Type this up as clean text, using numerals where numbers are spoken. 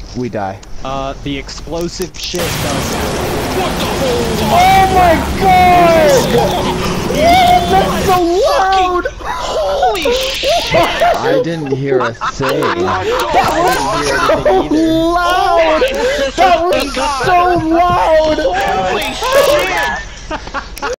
we die. The explosive shit does happen. What the whole? Oh my god! That's so loud! Holy shit! I didn't hear a thing. That was so loud! That was so loud! Holy shit!